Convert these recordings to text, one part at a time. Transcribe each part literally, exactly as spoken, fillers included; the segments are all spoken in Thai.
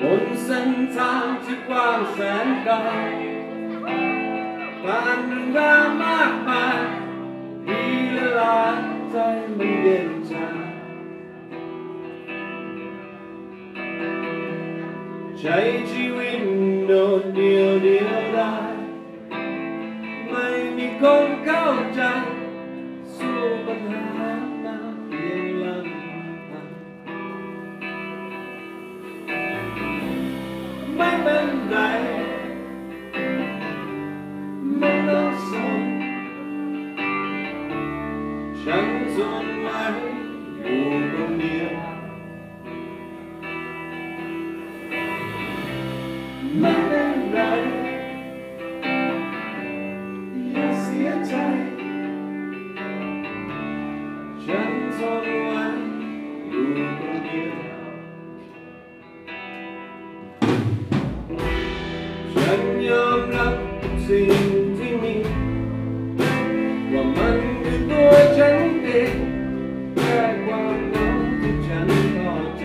บนเส้นทางที่กว้างแสนไกลผ่านเรื่องราวมากมายดีละลายใจมันเย็นชาใช้ชีวิตโดดเดี่ยวเดียวดายไม่มีคนเข้าใจสู้ปัญหามาเพียงลำพังไม่เป็นไรไม่ต้องสนฉันทนไว้อยู่คนเดียวไม่เป็นไรอย่าเสียใจฉันทนไว้อยู่คนเดียวฉันยอมรับสิ่งที่มีว่ามันคือตัวฉันเองแค่ความเหงาที่ฉันเข้าใจ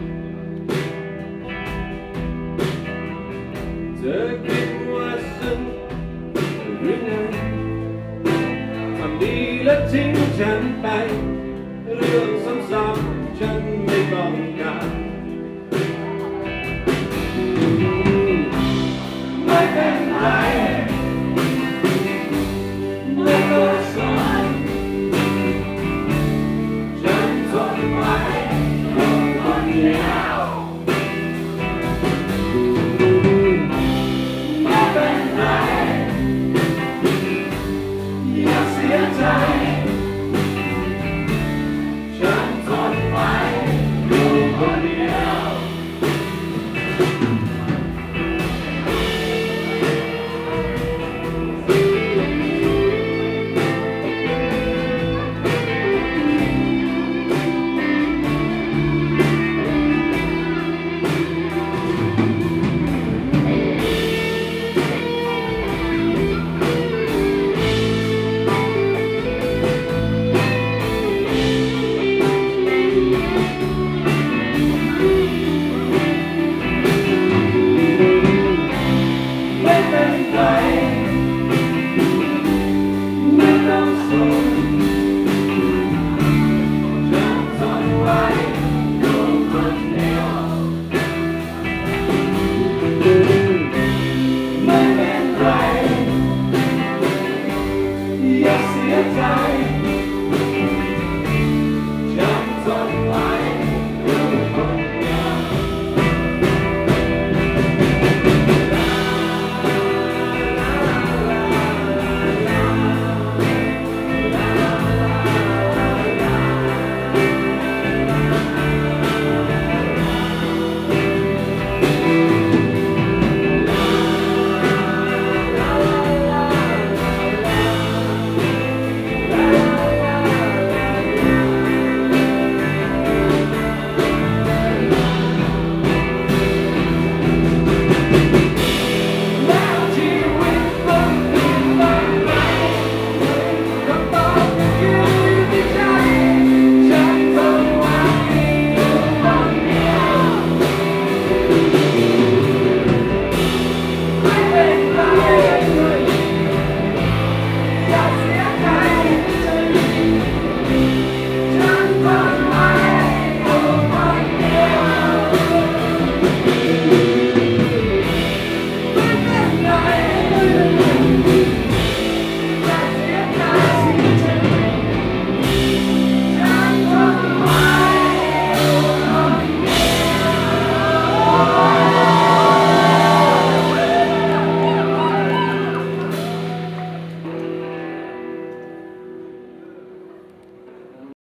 เธอคิดว่าซึ้งหรือไงทำดีแล้วทิ้งฉันไป